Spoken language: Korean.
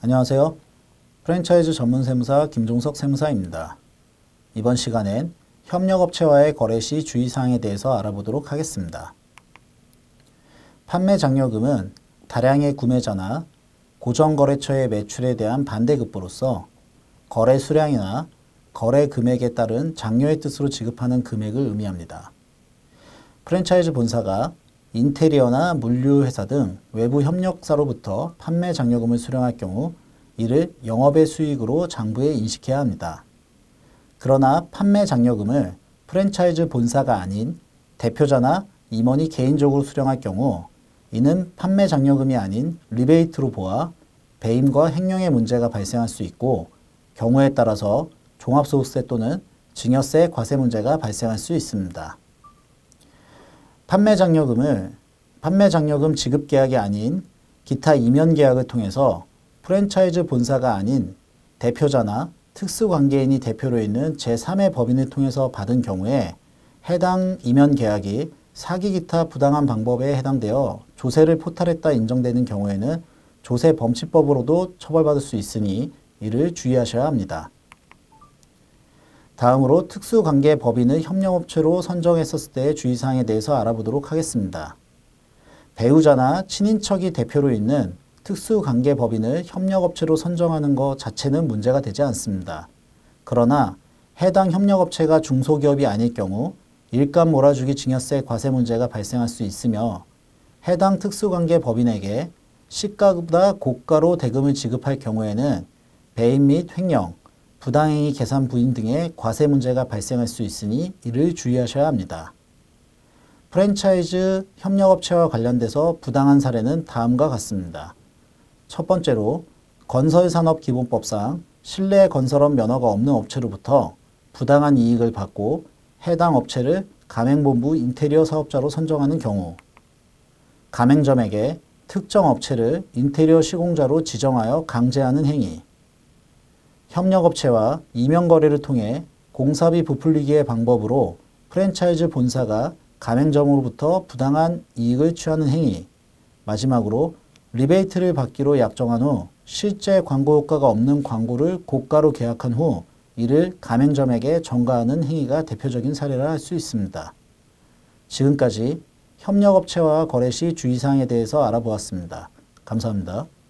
안녕하세요. 프랜차이즈 전문 세무사 김종석 세무사입니다. 이번 시간엔 협력업체와의 거래 시 주의사항에 대해서 알아보도록 하겠습니다. 판매 장려금은 다량의 구매자나 고정거래처의 매출에 대한 반대급부로서 거래 수량이나 거래 금액에 따른 장려의 뜻으로 지급하는 금액을 의미합니다. 프랜차이즈 본사가 인테리어나 물류회사 등 외부 협력사로부터 판매 장려금을 수령할 경우 이를 영업의 수익으로 장부에 인식해야 합니다. 그러나 판매 장려금을 프랜차이즈 본사가 아닌 대표자나 임원이 개인적으로 수령할 경우 이는 판매 장려금이 아닌 리베이트로 보아 배임과 횡령의 문제가 발생할 수 있고 경우에 따라서 종합소득세 또는 증여세 과세 문제가 발생할 수 있습니다. 판매 장려금 지급 계약이 아닌 기타 이면 계약을 통해서 프랜차이즈 본사가 아닌 대표자나 특수관계인이 대표로 있는 제3의 법인을 통해서 받은 경우에 해당 이면 계약이 사기 기타 부당한 방법에 해당되어 조세를 포탈했다 인정되는 경우에는 조세범칙법으로도 처벌받을 수 있으니 이를 주의하셔야 합니다. 다음으로 특수관계 법인을 협력업체로 선정했었을 때의 주의사항에 대해서 알아보도록 하겠습니다. 배우자나 친인척이 대표로 있는 특수관계 법인을 협력업체로 선정하는 것 자체는 문제가 되지 않습니다. 그러나 해당 협력업체가 중소기업이 아닐 경우 일감 몰아주기 증여세 과세 문제가 발생할 수 있으며 해당 특수관계 법인에게 시가보다 고가로 대금을 지급할 경우에는 배임 및 횡령, 부당행위 계산 부인 등의 과세 문제가 발생할 수 있으니 이를 주의하셔야 합니다. 프랜차이즈 협력업체와 관련돼서 부당한 사례는 다음과 같습니다. 첫 번째로 건설산업기본법상 실내건설업 면허가 없는 업체로부터 부당한 이익을 받고 해당 업체를 가맹본부 인테리어 사업자로 선정하는 경우, 가맹점에게 특정 업체를 인테리어 시공자로 지정하여 강제하는 행위, 협력업체와 이면거래를 통해 공사비 부풀리기의 방법으로 프랜차이즈 본사가 가맹점으로부터 부당한 이익을 취하는 행위, 마지막으로 리베이트를 받기로 약정한 후 실제 광고 효과가 없는 광고를 고가로 계약한 후 이를 가맹점에게 전가하는 행위가 대표적인 사례라 할 수 있습니다. 지금까지 협력업체와 거래 시 주의사항에 대해서 알아보았습니다. 감사합니다.